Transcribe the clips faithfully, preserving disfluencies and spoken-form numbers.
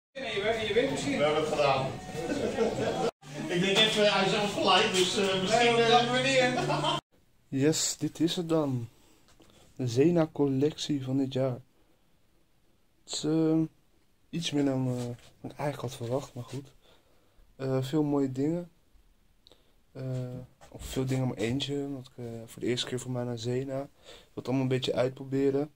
Nee, je, je weet misschien. We hebben het gedaan. Ik denk even, hij is zelf gelijk, dus uh, misschien... Nee, dat we niet. Yes, dit is het dan. De Zena collectie van dit jaar. Het is uh, iets meer dan uh, ik eigenlijk had verwacht, maar goed. Uh, veel mooie dingen. Uh, of veel dingen maar eentje, want ik uh, voor de eerste keer voor mij naar Zena. Ik wil het allemaal een beetje uitproberen.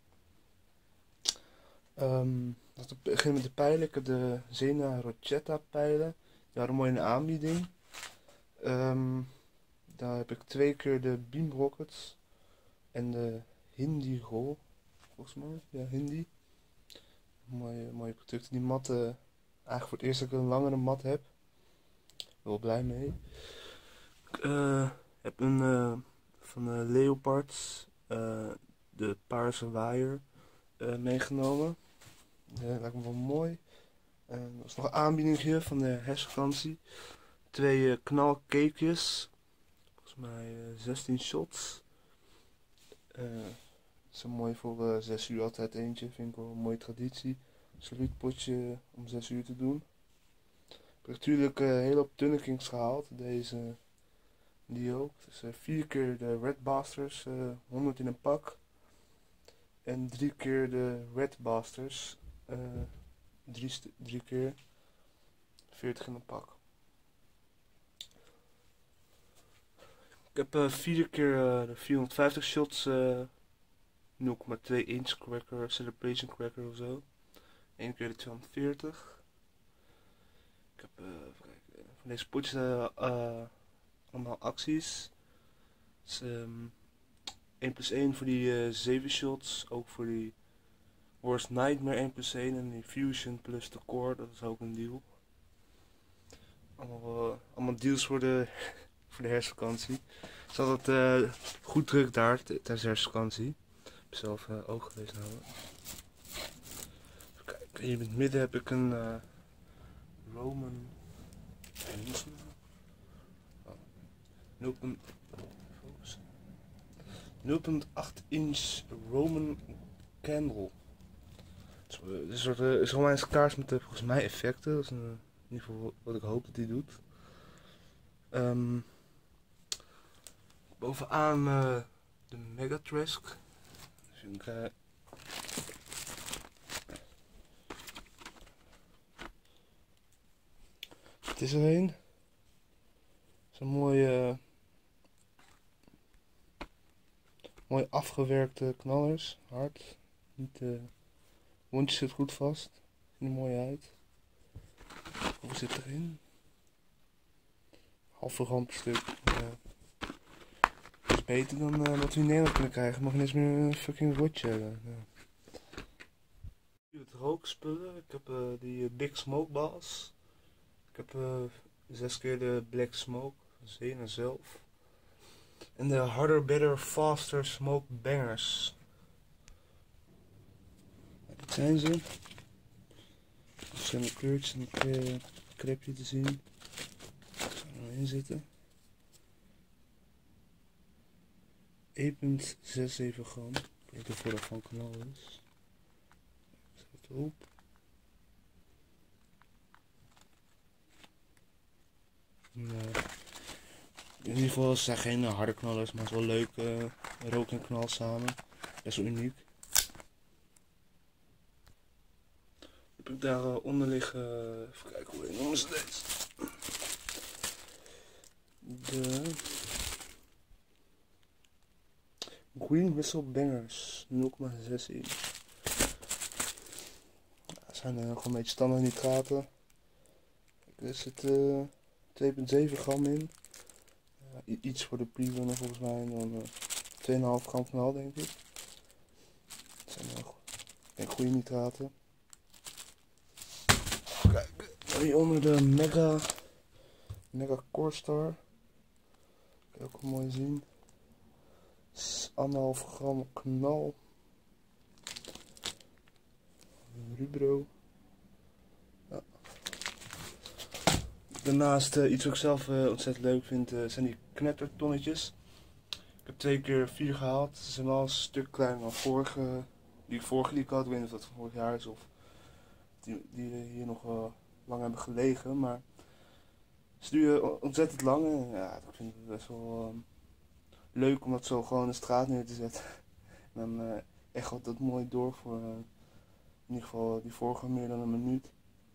Um, Laten we beginnen met de pijlen. Ik heb de Zena Rocetta pijlen. Die waren mooi in de aanbieding. Um, daar heb ik twee keer de Beam Rockets en de Hindi Roll, volgens mij. Ja, Hindi. Mooie, mooie producten. Die matten, eigenlijk voor het eerst dat ik een langere mat heb. Wel blij mee. Ik uh, heb een uh, van uh, Leopards, uh, de paarse waaier, uh, meegenomen. Dat lijkt me wel mooi. En er was nog een aanbieding van de herfstvakantie. Twee uh, knalcakejes. Volgens mij uh, zestien shots. Uh, dat is een mooi voor uh, zes uur altijd eentje. Vind ik wel een mooie traditie. Saluutpotje om zes uur te doen. Ik heb natuurlijk een uh, hele hoop Tunnekings gehaald. Deze, die ook. Dus uh, vier keer de Red Basters, uh, honderd in een pak. En drie keer de Red Basters. Uh, drie, drie keer veertig in een pak. Ik heb uh, vier keer uh, de vierhonderdvijftig shots uh, nul komma twee inch cracker, celebration cracker of zo. Eén keer de tweehonderdveertig. Ik heb uh, van deze potjes uh, uh, allemaal acties. Dus, um, één plus één voor die uh, zeven shots, ook voor die Worst Nightmare één plus één en die Fusion plus de Core, dat is ook een deal. Allemaal, uh, allemaal deals voor de, voor de herfstvakantie. Het is altijd uh, goed druk daar tijdens de herfstvakantie. Ik heb zelf uh, oog geweest houden. Even kijken, hier in het midden heb ik een uh, Roman nul komma acht inch Roman Candle. Het is een soort uh, Romeinse kaars met uh, volgens mij effecten. Dat is een, in ieder geval wat ik hoop dat hij doet. Um, bovenaan uh, de Megatrask. Even kijken. Het is er een. Het is een mooie, uh, mooi afgewerkte knallers. Hard. Niet, uh, wondje zit goed vast. Ziet er mooi uit. Hoe zit erin? Halve rampstuk. Ja. Dat is beter dan uh, wat we in Nederland kunnen krijgen. Mag niet eens meer een fucking rotje hebben. Ja. Het rookspullen. Ik heb uh, die uh, Big Smoke Balls. Ik heb uh, zes keer de Black Smoke. Zena zelf. En de Harder, Better, Faster Smoke Bangers. Dit zijn ze. Er zijn de kleurtjes en een krepje te zien. Ik ga er nou in zitten. één komma zevenenzestig gram. Ik weet niet of dat van kanaal is. Zet het op. Nou, in ieder geval zijn geen uh, harde knallers, maar het is wel leuk. Uh, rook en knal samen. Best wel uniek. Heb ik daar uh, onder liggen. Uh, even kijken hoe noemen ze deze. De Green Whistle Bangers nul komma zes inch. Dat zijn uh, gewoon een beetje standaard nitraten. Er zit uh, twee komma zeven gram in. Uh, iets voor de pre-runner volgens mij. En dan uh, twee komma vijf gram knal denk ik. Dat zijn wel uh, goede nitraten. Kijk, hieronder de Mega, Mega Core Star. Kan je ook wel mooi zien. anderhalf gram knal. Rubro. Ja. Daarnaast uh, iets wat ik zelf uh, ontzettend leuk vind, uh, zijn die knettertonnetjes. Ik heb twee keer vier gehaald. Ze zijn wel een stuk kleiner dan vorige, die ik vorige die ik had. Ik weet niet of dat van vorig jaar is of die, die hier nog uh, lang hebben gelegen, maar ze duren ontzettend lang en ja, ik vind het best wel um, leuk om dat zo gewoon in de straat neer te zetten. En dan uh, echt gaat dat mooi door voor uh, in ieder geval die vorige meer dan een minuut.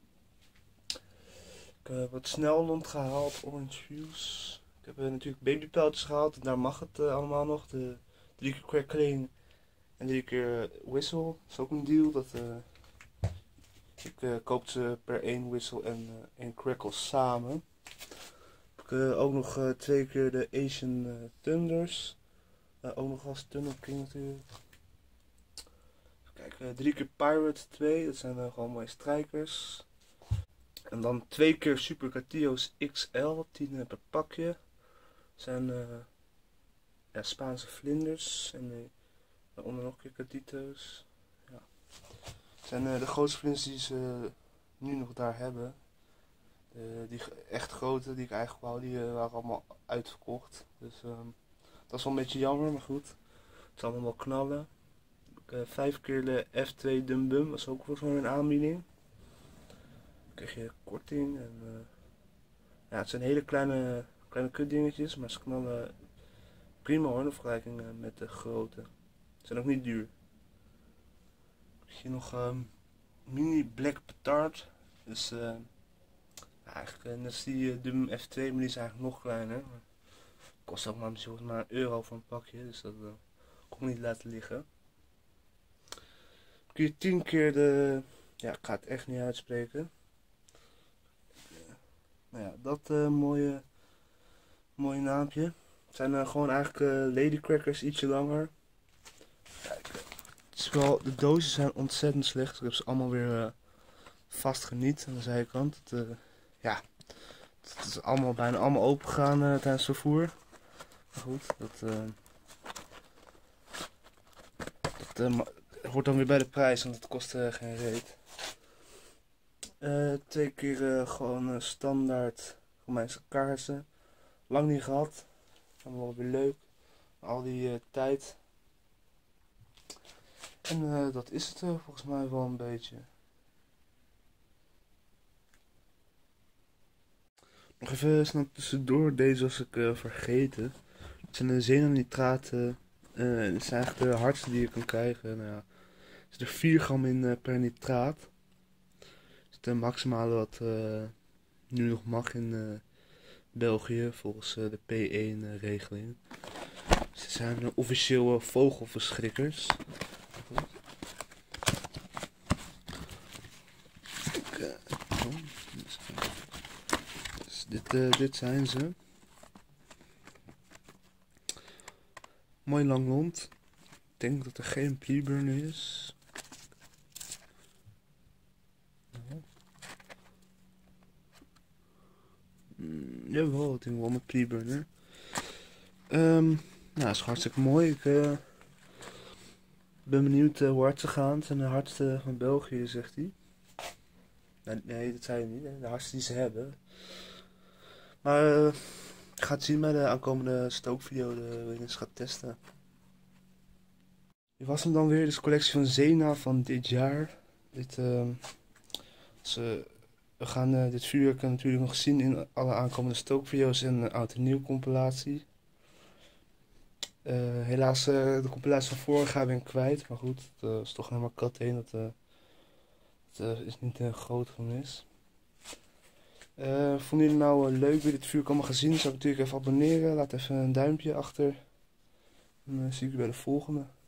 Ik heb uh, wat Snellond gehaald, Orange Fuse. Ik heb uh, natuurlijk babypijltjes gehaald en daar mag het uh, allemaal nog. De drie keer crackling en drie keer uh, whistle. Dat is ook een deal. Dat, uh, ik uh, koop ze per één whistle en uh, één crackle samen. Ik heb uh, ook nog uh, twee keer de Asian uh, Thunders. Uh, ook nog als Tunnel King natuurlijk. Kijk, uh, drie keer Pirate twee. Dat zijn uh, gewoon mooie strijkers. En dan twee keer Super Catillo's X L, tien uh, per pakje. Dat zijn uh, ja, Spaanse vlinders. En uh, daaronder nog een keer Catito's. Ja. Dat zijn uh, de grootste vlinders die ze nu nog daar hebben. Uh, die echt grote die ik eigenlijk wou, die uh, waren allemaal uitverkocht. Dus uh, dat is wel een beetje jammer, maar goed. Het zal allemaal wel knallen. Uh, vijf keer de F twee Dum Bum, was ook wel zo'n aanbieding. Dan krijg je korting en uh, ja, het zijn hele kleine, kleine kutdingetjes, maar ze knallen prima hoor in vergelijking uh, met de grote. Ze zijn ook niet duur. Dan krijg je nog um, mini Black Petard. Dus uh, ja, eigenlijk uh, net als die uh, Dum F twee, maar die is eigenlijk nog kleiner. Maar kost ook maar, maar een euro voor een pakje, dus dat uh, kon ik niet laten liggen. Kun je tien keer de... Ja, ik ga het echt niet uitspreken. Nou ja, dat uh, mooie, mooie naampje. Het zijn uh, gewoon eigenlijk uh, ladycrackers, ietsje langer. Kijk, het is wel, de dozen zijn ontzettend slecht. Ik heb ze allemaal weer uh, vastgeniet aan de zijkant. Het, uh, ja, het is allemaal bijna allemaal open gegaan uh, tijdens het vervoer. Maar goed, dat... Uh, dat uh, hoort dan weer bij de prijs, want het kost uh, geen reet. Uh, twee keer uh, gewoon uh, standaard Romeinse kaarsen. Lang niet gehad. Allemaal weer leuk. Al die uh, tijd. En uh, dat is het uh, volgens mij wel een beetje. Nog even snel tussendoor. Deze was ik uh, vergeten. Het zijn de xenonitraten. Uh, dat zijn eigenlijk de hardste die je kan krijgen. Nou ja, er zit er vier gram in uh, per nitraat. Dat is de maximale wat uh, nu nog mag in uh, België volgens uh, de P één uh, regeling. Dus dit zijn uh, officieel vogelverschrikkers. Kijk, uh, oh, dus dit, uh, dit zijn ze. Mooi lang rond. Ik denk dat er geen pleeburner is. Mm, jawel, ik denk wel met pleeburner. Um, nou, is hartstikke mooi. Ik uh, ben benieuwd uh, hoe hard ze gaan. Het zijn de hardste van België, zegt hij. Nee, nee, dat zei hij niet. Hè. De hardste die ze hebben. Maar uh, ik ga het zien bij de aankomende stookvideo waarin ik eens ga testen. Dit was hem dan weer, dus collectie van Xena van dit jaar. Dit, uh, ze, we gaan uh, dit vuurwerk natuurlijk nog zien in alle aankomende stookvideo's en uh, oud en nieuw compilatie. Uh, helaas uh, de compilatie van vorig jaar ben ik kwijt, maar goed, het uh, is toch helemaal kat heen, dat, uh, dat uh, is niet een uh, groot gemis. Uh, vonden jullie nou uh, leuk weer dit vuurwerk allemaal gezien? Zou ik natuurlijk even abonneren, laat even een duimpje achter. En dan uh, zie ik u bij de volgende.